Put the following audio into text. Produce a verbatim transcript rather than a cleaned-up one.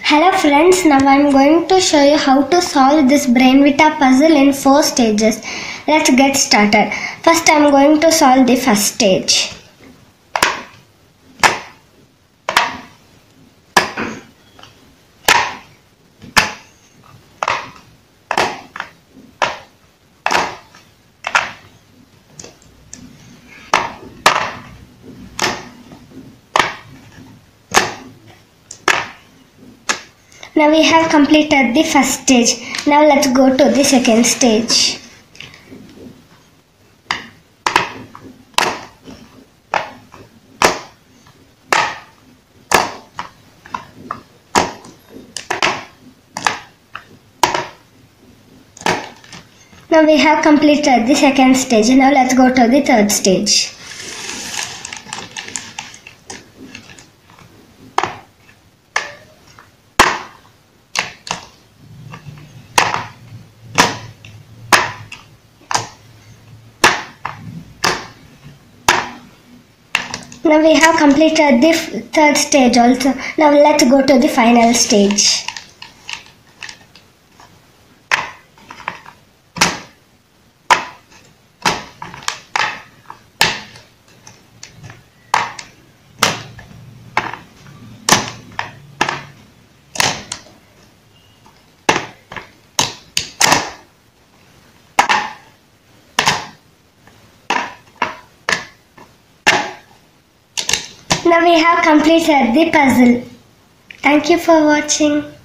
Hello friends, now I am going to show you how to solve this Brainvita puzzle in four stages. Let's get started. First I am going to solve the first stage. Now we have completed the first stage. Now let's go to the second stage. Now we have completed the second stage. Now let's go to the third stage. Now we have completed the third stage also. Now let's go to the final stage. Now we have completed the puzzle. Thank you for watching.